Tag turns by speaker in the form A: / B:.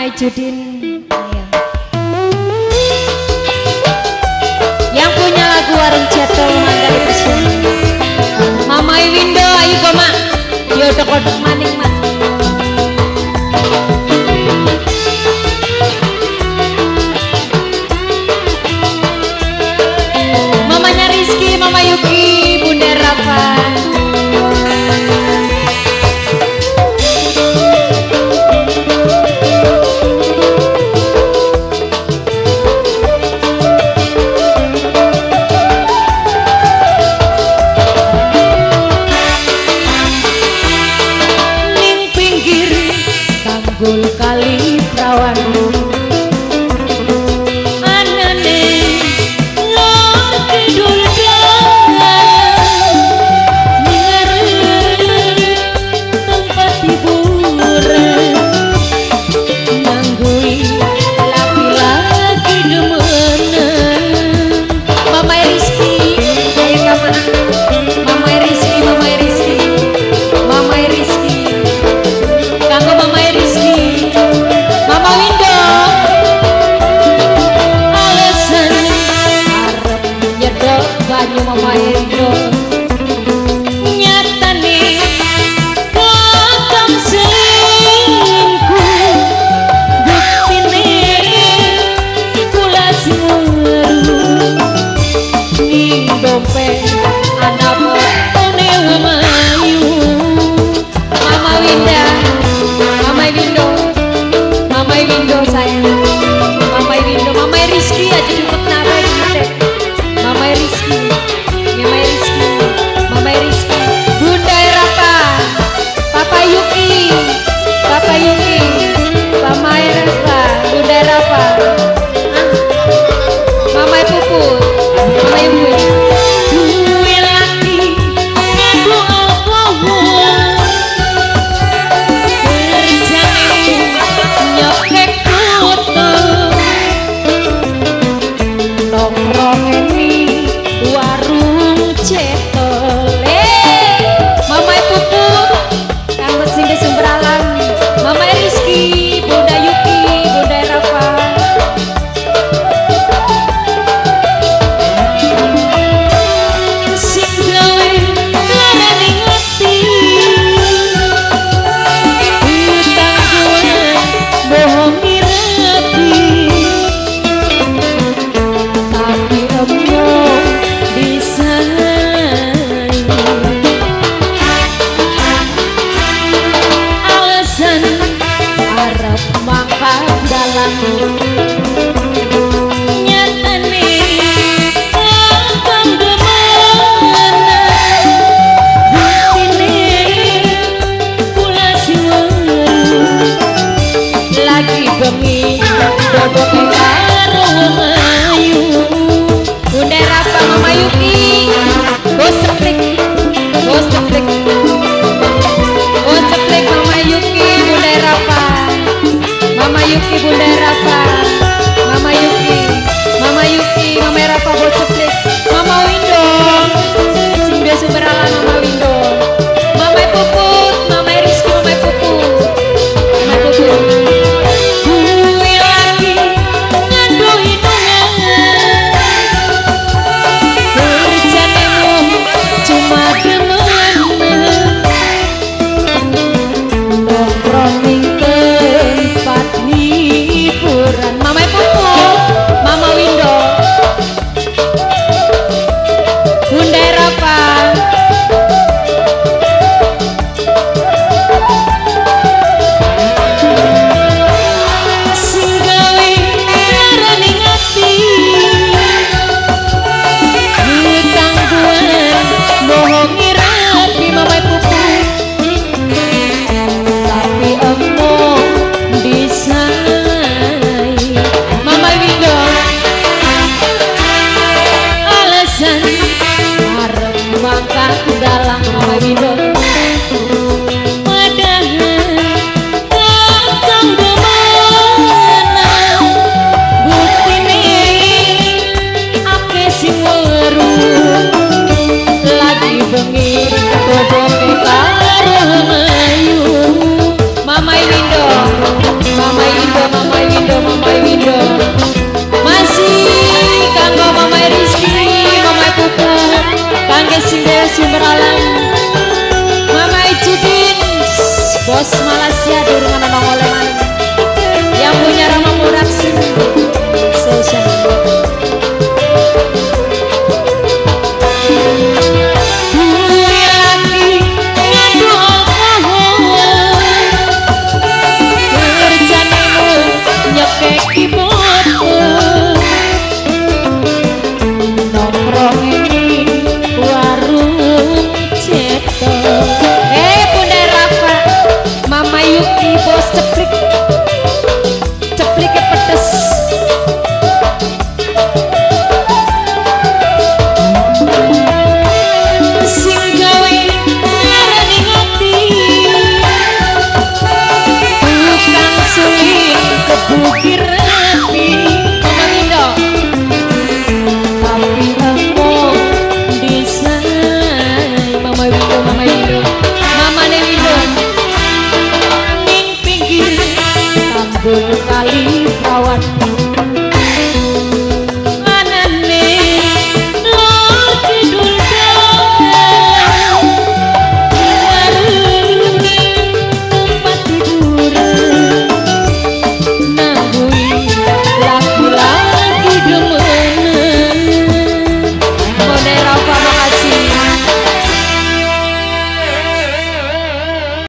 A: Mama Judin. Iya. Yang punya lagu Warung Jatuh mangga dipersilakan. Mama Windo ayo koma. Diodok-odok maning mat. Mamanya Rizky, Mama Yuki, Bunda Rafa. Gul kali perawan anane lo kidul tempat hiburan nanggui laki-laki demenan. Mama Rizky kayak kapan? Mama Rizky, Mama Rizky, Mama Rizky kanggo Mama Rizky, Mama Windo alasan arep nyedok banyu Mama Windo nyatane kakang selingkuh buktine kula singeru ning dompet anak potone wamayu. Mama Winda, Mama Windo, Mama Windo sayang, Mama Windo, Mama Rizky aja duduk narai gitu. Mama Rizky, Mama Rizky, Mama Rizky, Bunda Rafa, Papa Yuki, Papa Yuki, Mama Rafa, Bunda Rafa, Mama Puput, Mama Yuki. Duwe laki ngadu alkohol nyokek foto nongkrong ini warung cetol. Mama Puput kang sing sumber alam, Mama Rizky, Bunda Yuki, Bunda Rafa. Sing gawe larane ati bohongi rapi tapi omong disayang. Alasan arep mangkat dalam nyatane kakang demenan buktine kula singeru lagi bengi dodok karo wamayu. Bunda Rafa, Mama Yuki, bos ceplek, bos ceplek, bos ceplek. Mama Yuki, Bunda Rafa, Mama Yuki, Bunda Rafa, Mama Yuki, Mama Yuki, Mama Rafa, bos ceplek. Mama Windo, sing biasa beralan Mama Windo, Mama Puput, Mama Rizky, Mama Puput, Mama Puput. Mama Puput, Mama Windo, Mamai Windo masih kanggo Mamai Rizky, Mamai Pupu, kangge Sinde Sumber Alam, Mamai Judin, bos Malaysia durungan nongol main, yang punya Rama Production Session. Ceplik pedes sing gawe ngarani ngati tukang suling kebukir